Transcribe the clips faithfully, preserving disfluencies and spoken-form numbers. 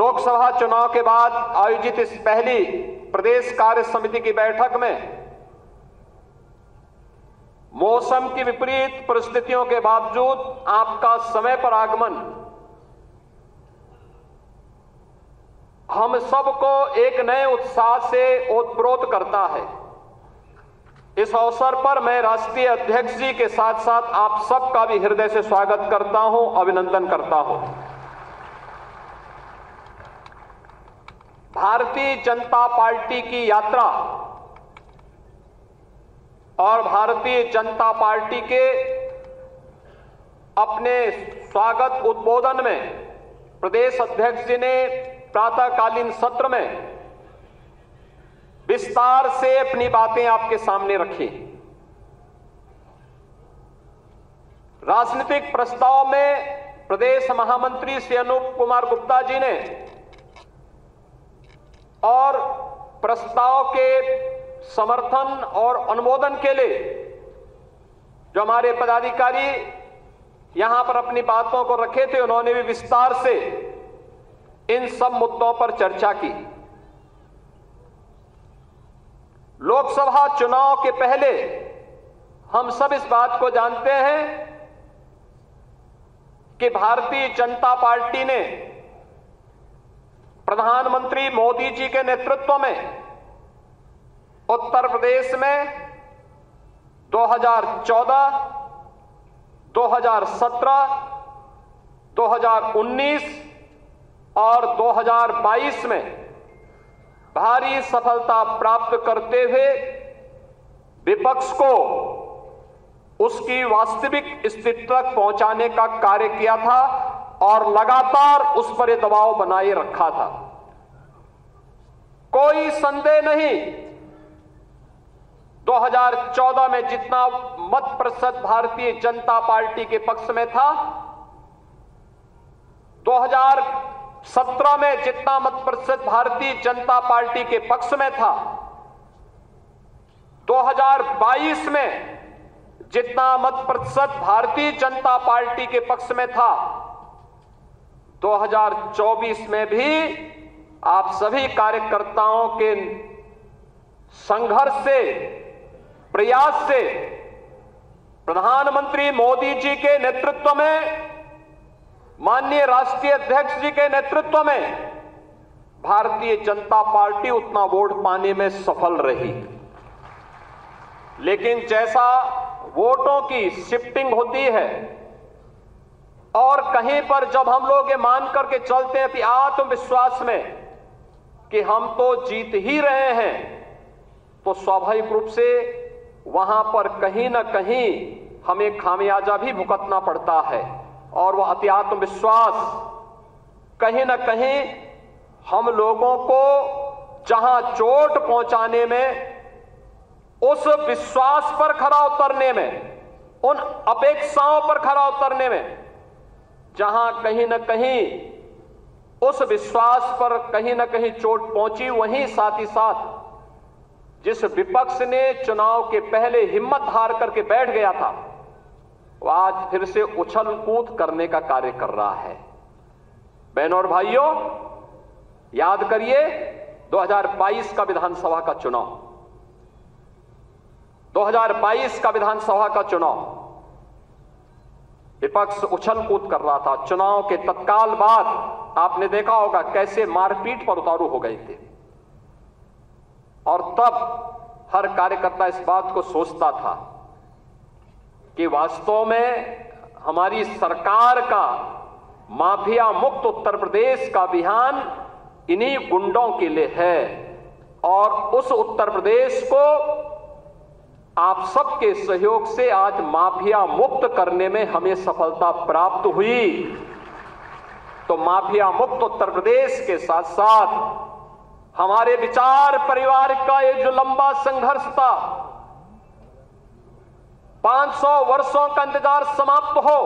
लोकसभा चुनाव के बाद आयोजित इस पहली प्रदेश कार्य समिति की बैठक में मौसम की विपरीत परिस्थितियों के बावजूद आपका समय पर आगमन हम सबको एक नए उत्साह से ओतप्रोत करता है। इस अवसर पर मैं राष्ट्रीय अध्यक्ष जी के साथ साथ आप सबका भी हृदय से स्वागत करता हूं, अभिनंदन करता हूं। भारतीय जनता पार्टी की यात्रा और भारतीय जनता पार्टी के अपने स्वागत उद्बोधन में प्रदेश अध्यक्ष जी ने प्रातःकालीन सत्र में विस्तार से अपनी बातें आपके सामने रखी। राजनीतिक प्रस्ताव में प्रदेश महामंत्री श्री अनूप कुमार गुप्ता जी ने और प्रस्ताव के समर्थन और अनुमोदन के लिए जो हमारे पदाधिकारी यहां पर अपनी बातों को रखे थे, उन्होंने भी विस्तार से इन सब मुद्दों पर चर्चा की। लोकसभा चुनाव के पहले हम सब इस बात को जानते हैं कि भारतीय जनता पार्टी ने प्रधानमंत्री मोदी जी के नेतृत्व में उत्तर प्रदेश में दो हज़ार चौदह, दो हज़ार सत्रह, दो हज़ार उन्नीस और दो हज़ार बाईस में भारी सफलता प्राप्त करते हुए विपक्ष को उसकी वास्तविक स्थिति तक पहुंचाने का कार्य किया था और लगातार उस पर दबाव बनाए रखा था। कोई संदेह नहीं, दो हज़ार चौदह में जितना मत प्रतिशत भारतीय जनता पार्टी के पक्ष में था, दो हज़ार सत्रह में जितना मत प्रतिशत भारतीय जनता पार्टी के पक्ष में था, दो हज़ार बाईस में जितना मत प्रतिशत भारतीय जनता पार्टी के पक्ष में था, दो हज़ार चौबीस में भी आप सभी कार्यकर्ताओं के संघर्ष से, प्रयास से प्रधानमंत्री मोदी जी के नेतृत्व में, माननीय राष्ट्रीय अध्यक्ष जी के नेतृत्व में भारतीय जनता पार्टी उतना वोट पाने में सफल रही। लेकिन जैसा वोटों की शिफ्टिंग होती है और कहीं पर जब हम लोग ये मान करके चलते हैं कि आत्मविश्वास में कि हम तो जीत ही रहे हैं, तो स्वाभाविक रूप से वहां पर कहीं ना कहीं हमें खामियाजा भी भुगतना पड़ता है और वह अति आत्मविश्वास कहीं ना कहीं हम लोगों को जहां चोट पहुंचाने में, उस विश्वास पर खरा उतरने में, उन अपेक्षाओं पर खरा उतरने में जहां कहीं ना कहीं उस विश्वास पर कहीं ना कहीं चोट पहुंची, वहीं साथ ही साथ जिस विपक्ष ने चुनाव के पहले हिम्मत हार करके बैठ गया था, वो आज फिर से उछल कूद करने का कार्य कर रहा है। बहनों और भाइयों, याद करिए दो हज़ार बाईस का विधानसभा का चुनाव, दो हज़ार बाईस का विधानसभा का चुनाव विपक्ष उछल कूद कर रहा था। चुनाव के तत्काल बाद आपने देखा होगा कैसे मारपीट पर उतारू हो गए थे और तब हर कार्यकर्ता इस बात को सोचता था कि वास्तव में हमारी सरकार का माफिया मुक्त उत्तर प्रदेश का अभियान इन्हीं गुंडों के लिए है और उस उत्तर प्रदेश को आप सबके सहयोग से आज माफिया मुक्त करने में हमें सफलता प्राप्त हुई। तो माफिया मुक्त उत्तर प्रदेश के साथ साथ हमारे विचार परिवार का ये जो लंबा संघर्ष था, पांच सौ वर्षों का इंतजार समाप्त हो,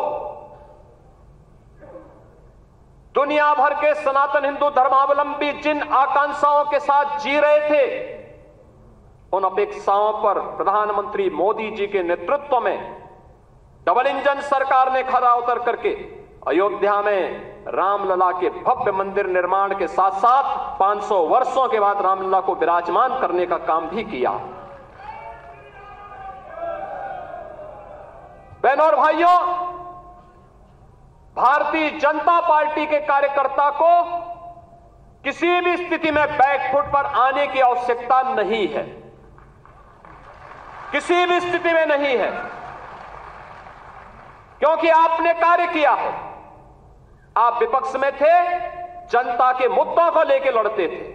दुनिया भर के सनातन हिंदू धर्मावलंबी जिन आकांक्षाओं के साथ जी रहे थे, उन अपेक्षाओं पर प्रधानमंत्री मोदी जी के नेतृत्व में डबल इंजन सरकार ने खरा उतर करके अयोध्या में रामलला के भव्य मंदिर निर्माण के साथ साथ पाँच सौ वर्षों के बाद रामलला को विराजमान करने का काम भी किया। बहनों और भाइयों, भारतीय जनता पार्टी के कार्यकर्ता को किसी भी स्थिति में बैकफुट पर आने की आवश्यकता नहीं है, किसी भी स्थिति में नहीं है, क्योंकि आपने कार्य किया है। आप विपक्ष में थे, जनता के मुद्दों को लेकर लड़ते थे।